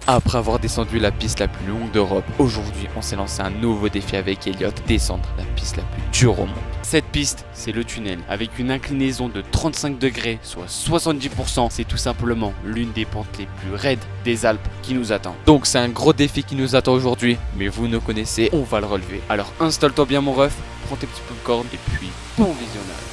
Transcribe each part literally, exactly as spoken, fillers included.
Après avoir descendu la piste la plus longue d'Europe, aujourd'hui on s'est lancé un nouveau défi avec Elliot, descendre la piste la plus dure au monde. Cette piste, c'est le tunnel, avec une inclinaison de trente-cinq degrés, soit soixante-dix pour cent. C'est tout simplement l'une des pentes les plus raides des Alpes qui nous attend. Donc c'est un gros défi qui nous attend aujourd'hui, mais vous nous connaissez, on va le relever. Alors installe-toi bien mon ref, prends tes petits bouts de corde et puis bon visionnage.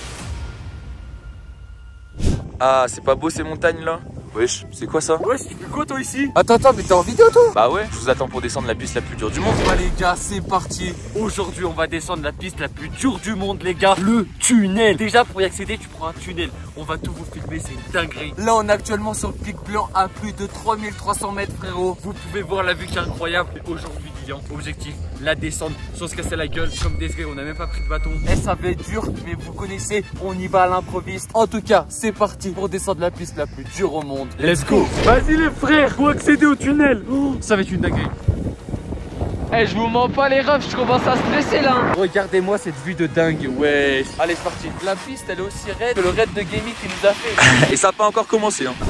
Ah, c'est pas beau ces montagnes là? Wesh, c'est quoi ça? Wesh, tu fais quoi toi ici? Attends, attends, mais t'es en vidéo toi? Bah ouais, je vous attends pour descendre la piste la plus dure du monde. Bah les gars, c'est parti. Aujourd'hui, on va descendre la piste la plus dure du monde, les gars. Le tunnel. Déjà, pour y accéder, tu prends un tunnel. On va tout vous filmer, c'est une dinguerie. Là, on est actuellement sur le pic blanc à plus de trois mille trois cents mètres, frérot. Vous pouvez voir la vue qui est incroyable. Et aujourd'hui, Lilian, objectif, la descendre sans se casser la gueule. Comme des on n'a même pas pris de bâton. Et ça va être dur, mais vous connaissez, on y va à l'improviste. En tout cas, c'est parti pour descendre la piste la plus dure au monde. Let's go. Vas-y les frères, pour accéder au tunnel. Oh, ça va être une dinguerie. Eh, hey, je vous mens pas les refs, je commence à stresser là. Regardez-moi cette vue de dingue, ouais. Allez, c'est parti. La piste, elle est aussi raide que le raid de gaming qui nous a fait. Et ça n'a pas encore commencé, hein.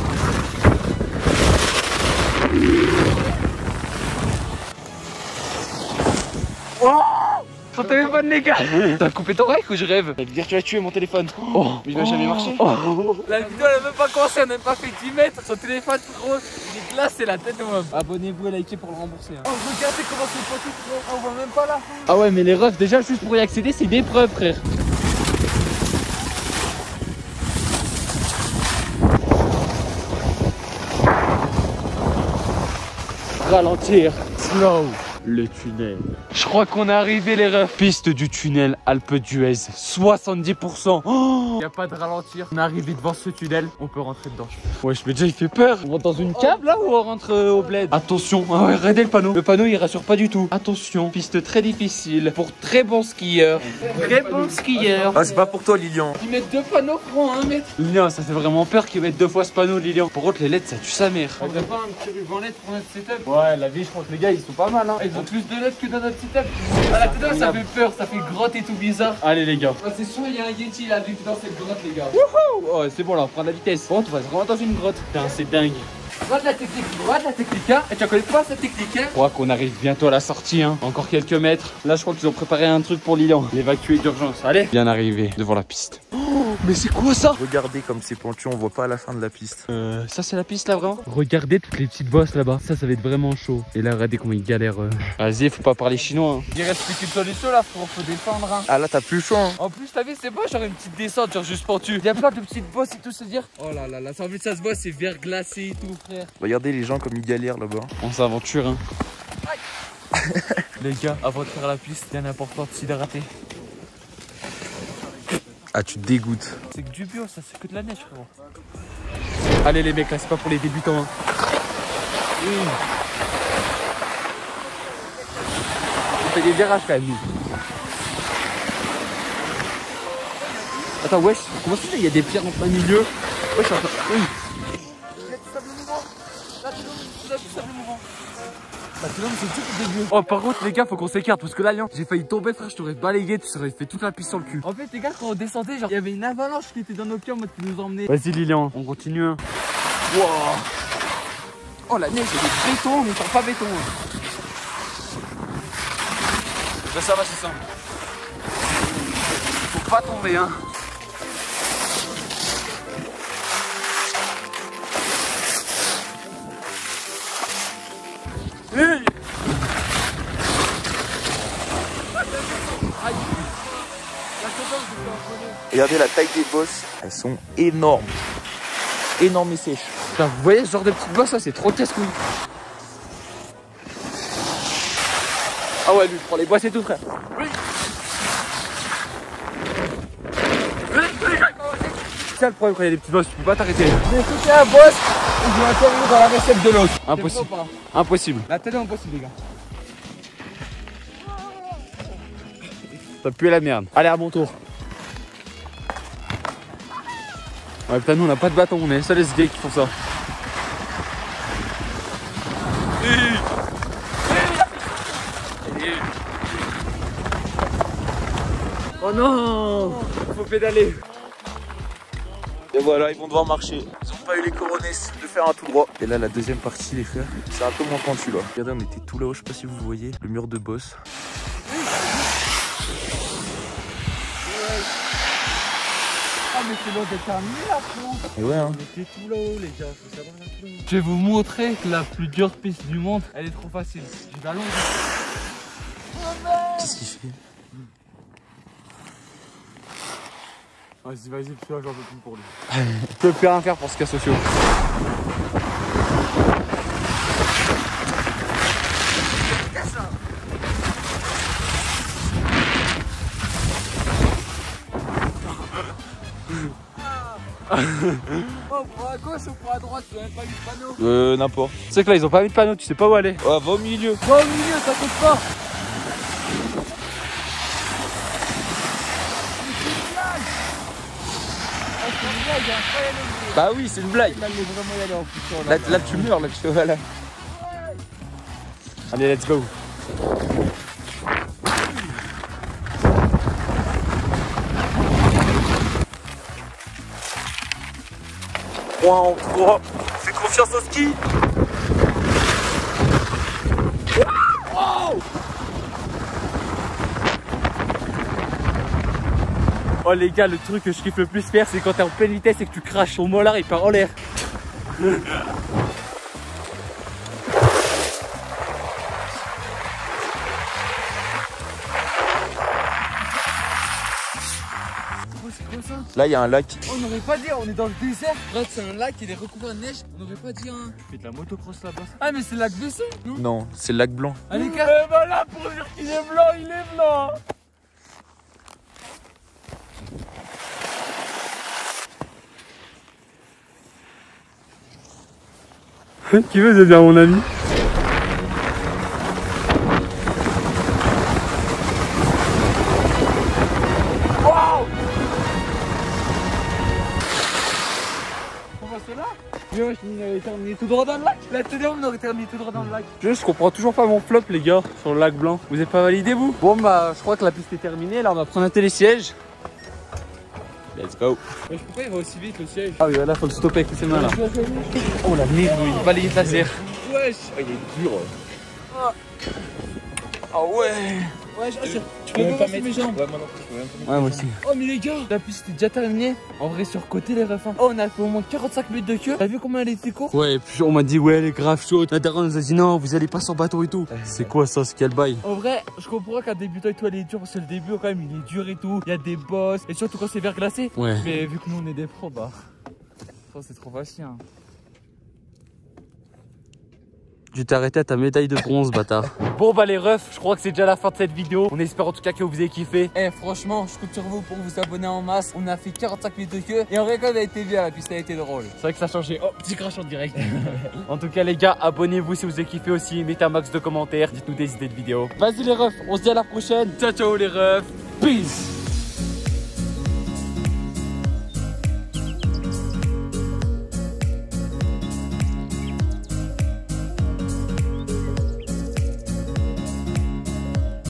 Oh, son téléphone, les gars. T'as coupé ton oreille ou je rêve? Ça veut dire que tu as tué mon téléphone. Oh, mais il va jamais marcher. Oh. La vidéo, elle a même pas commencé, on n'a même pas fait dix mètres. Son téléphone, frérot, il est glacé la tête de moi. Abonnez-vous et likez pour le rembourser. Hein. Oh, regardez comment c'est petit, frérot. On voit même pas la fin. Ah ouais, mais les refs, déjà, juste pour y accéder, c'est une épreuve, frère. Ralentir. Slow. Le tunnel. Je crois qu'on est arrivé les refs. Piste du tunnel Alpe d'Huez. soixante-dix pour cent. Oh, y a pas de ralentir. On est arrivé devant ce tunnel. On peut rentrer dedans. Ouais, je me dis, il fait peur. On rentre dans une cave là ou on rentre euh, au bled? Attention. Ah ouais, regardez le panneau. Le panneau il rassure pas du tout. Attention. Piste très difficile pour très bons skieurs. Très bons skieurs. Ah, c'est pas pour toi, Lilian. Ils mettent deux panneaux francs, hein, mec. Lilian, ça fait vraiment peur qu'ils mettent deux fois ce panneau, Lilian. Par contre, les L E D, ça tue sa mère. On a pas un petit ruban L E D pour notre setup? Ouais, la vie, je crois que les gars, ils sont pas mal, hein. Ils ont plus de L E D que dans notre setup. À la tête, ça fait peur, ça fait grotte et tout bizarre. Allez, les gars. Ah, c'est sûr, il y a un Yeti là, dans cette grotte, les gars. Wouhou! Oh, c'est bon, là, on prend de la vitesse. Bon, tu vas vraiment dans une grotte. Putain, c'est dingue. Regarde la technique, regarde la technique, hein. Et tu connais pas cette technique, hein? Je crois qu'on arrive bientôt à la sortie, hein. Encore quelques mètres. Là, je crois qu'ils ont préparé un truc pour Lilian. L'évacuer d'urgence. Allez. Bien arrivé devant la piste. Oh, mais c'est quoi ça? Regardez comme c'est pentu, on voit pas la fin de la piste. Euh, ça c'est la piste là vraiment? Regardez toutes les petites bosses là-bas. Ça, ça va être vraiment chaud. Et là, regardez comment ils galèrent. Euh... Vas-y, faut pas parler chinois. Hein. Il reste plus qu'une solution là, faut, faut descendre. Hein. Ah là, t'as plus le choix. Hein. En plus, t'as vu, c'est beau, genre une petite descente, genre juste pentu. Il y a plein de petites bosses et tout se dire. Oh là là là, ça en plus ça se voit, c'est verglacé et tout, frère. Regardez les gens comme ils galèrent là-bas. On s'aventure, hein. Les gars, avant de faire la piste, bien important de s'hydrater. Ah, tu te dégoûtes. C'est que du bio, ça, c'est que de la neige, frérot. Allez, les mecs, là, c'est pas pour les débutants. Hein. Mmh. On fait des virages quand même, nous. Attends, wesh, comment ça fait? Il y a des pierres en plein milieu. Wesh, attends. Oui. Il y a du sable mouvant. Là, tu vois, du sable mouvant. Bah, c'est c'est tout le début. Oh, par contre, les gars, faut qu'on s'écarte parce que là, Lyon, j'ai failli tomber, frère. Je t'aurais balayé, tu serais fait toute la piste sur le cul. En fait, les gars, quand on descendait, genre, il y avait une avalanche qui était dans nos pieds en mode qui nous emmenait. Vas-y, Lilian, on continue. Hein. Wow. Oh, la neige, elle est béton, mais pas béton. Hein. Là, ça va, c'est ça. Faut pas tomber, hein. Hey. Regardez la taille des bosses, elles sont énormes. Énormes et sèches. Putain, vous voyez ce genre de petites bosses là, c'est trop casse-couille. Ah ouais, lui, prends les bosses et tout, frère. Oui. C'est ça le problème quand il y a des petites bosses, tu peux pas t'arrêter. Mais si c'est un boss, je vais atterrir dans la recette de l'autre. Impossible. Impossible. La tête est impossible, les gars. Ça pue la merde. Allez, à mon tour. Ouais, putain, nous on a pas de bâton, on est les seuls S D qui font ça. Oh non, faut pédaler. Et voilà, ils vont devoir marcher. Ils ont pas eu les coronets de faire un tout droit. Et là, la deuxième partie, les frères, c'est un peu moins pentu là. Regardez, on était tout là-haut, je sais pas si vous voyez, le mur de boss. Ah mais c'est loin d'être terminé là, frérot. Et ouais, hein. On était tout là-haut, les gars, faut savoir là tout là-haut. Je vais vous montrer que la plus dure piste du monde, elle est trop facile. Je vais allonger. Qu'est-ce qu'il fait? Vas-y, vas-y, parce que là, j'en peux plus pour lui. Je peux plus rien faire pour ce cas social. Oh, pour à gauche ou pour à droite, ils ont même pas mis de panneau. Euh, n'importe. Tu sais que là, ils ont pas mis de panneau, tu sais pas où aller. Ouais, va au milieu. Va au milieu, t'inquiète pas. Bah oui, c'est une blague. Là, il est vraiment y aller en plus. Là, là tu meurs, là, tu vois là. Allez, let's go. trois en trois. Fais confiance au ski. Oh, oh les gars, le truc que je kiffe le plus faire, c'est quand t'es en pleine vitesse et que tu craches ton molar, il part en l'air. Là, il y a un lac. On n'aurait pas dit, on est dans le désert. Regarde, c'est un lac, il est recouvert de neige. On n'aurait pas dit un. Tu fais de la motocross là-bas. Ah, mais c'est le lac Besson, non? Non, c'est le lac blanc. Allez, gars. Et bah là, pour dire qu'il est blanc, il est blanc. Qui veut devenir mon ami? Yo, on aurait terminé tout droit dans le lac. Là, tout on aurait terminé tout droit dans le lac. Je, je comprends toujours pas mon flop, les gars, sur le lac blanc. Vous êtes pas validé, vous? Bon, bah, je crois que la piste est terminée. Là, on va prendre un télésiège. Let's go. Mais je peux pas, il va aussi vite le siège. Ah oui, là, faut le stopper avec ses mains là. Oh la merde, il balayé de laser. Wesh, Oh, il est dur. ah ouais. Ouais, je, tu peux même pas mettre mes jambes. Ouais, moi non plus, je peux même pas mettre. Ouais, moi aussi. Oh, mais les gars, la piste est déjà terminée. En vrai, sur côté, les refs. Oh, on a fait au moins quarante-cinq minutes de queue. T'as vu comment elle était courte? Ouais, et puis on m'a dit, ouais, elle est grave chaude. La daronne nous a dit, non, vous allez pas sur bateau et tout. C'est quoi ça, c'est quel bail? En vrai, je comprends qu'un débutant et tout, elle est dure parce que le début, quand même, il est dur et tout. Il y a des boss. Et surtout quand c'est verglacé. Ouais. Mais vu que nous, on est des pros, bah. Ça, c'est trop facile. Hein. Tu t'es arrêté à ta médaille de bronze, bâtard. Bon bah les refs, je crois que c'est déjà la fin de cette vidéo. On espère en tout cas que vous avez kiffé. Eh franchement, je compte sur vous pour vous abonner en masse. On a fait quarante-cinq minutes de queue et en vrai quand elle a été bien, la piste a été drôle. C'est vrai que ça a changé. Oh, petit crash en direct. En tout cas les gars, abonnez-vous si vous avez kiffé aussi. Mettez un max de commentaires, dites-nous des idées de vidéos. Vas-y les refs, on se dit à la prochaine. Ciao ciao les refs. Peace.